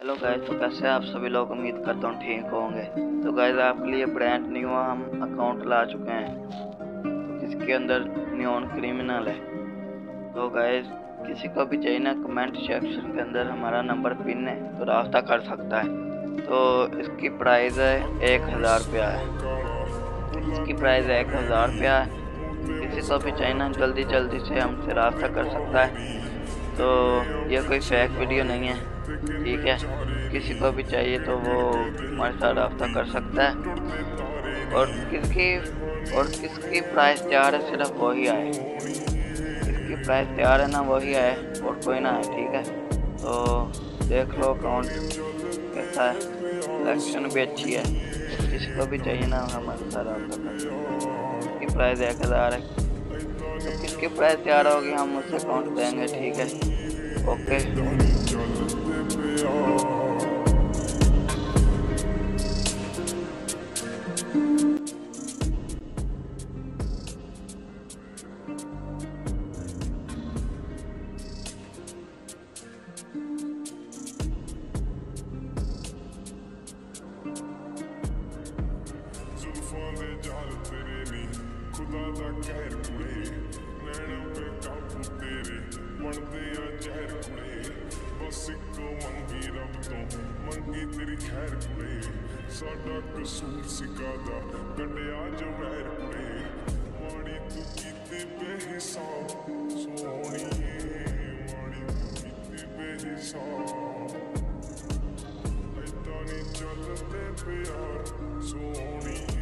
Hello guys, तो कैसे हैं आप सभी लोग। उम्मीद करता हूँ ठीक होंगे। तो गाइस, आपके लिए ब्रांड न्यू हम अकाउंट ला चुके हैं, जिसके अंदर नियॉन क्रिमिनल है। तो गाइस, किसी को भी चाहिए ना, कमेंट सेक्शन के अंदर हमारा नंबर पिन है, तो रास्ता कर सकता है। तो इसकी प्राइस है 1000 रुपया है। इसकी प्राइस है 1000 रुपया है। किसी को भी चाहिए ना, जल्दी जल्दी से हमसे रास्ता कर सकता है। तो ये कोई फेक वीडियो नहीं है, ठीक है। किसी को भी चाहिए तो वो हमारे साथ राब्ता कर सकता है। और किसकी प्राइस तैयार है, सिर्फ वही आए। किसकी प्राइस तैयार है ना, वही आए, और कोई ना आए, ठीक है। तो देख लो अकाउंट कैसा है, सिलेक्शन भी अच्छी है। किसी को भी चाहिए ना, हमारे साथ राब्ता कर सकता है। इसकी प्राइस 1000 है। तो किसकी प्राइस तैयार होगी, हम उससे अकाउंट देंगे, ठीक है। ओके। जुल्फां दे जाल तेरे नी खुदा दा कहर कुड़े नैना पे काबू तेरे बनदे आ जहर कुड़े बस इक मंगी रब तो मंगी तेरी खैर कुड़े साडा कसूर सिकादा कड्डिया जो वैर कुड़े माड़ी तू कीती बेहिसाब सोहणीए माड़ी तू कीती बेहिसाब ऐदां नी चलदे प्यार सोहणीए